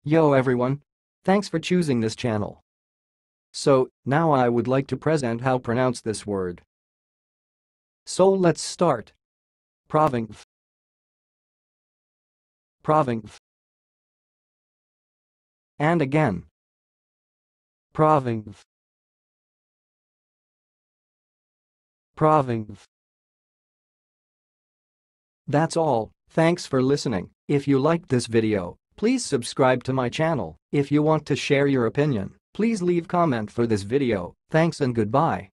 Yo everyone! Thanks for choosing this channel. So, now I would like to present how pronounce this word. So let's start. Provincve. Provincve. And again. Provincve. Provincve. That's all, thanks for listening. If you liked this video, please subscribe to my channel. If you want to share your opinion, please leave comment for this video. Thanks and goodbye.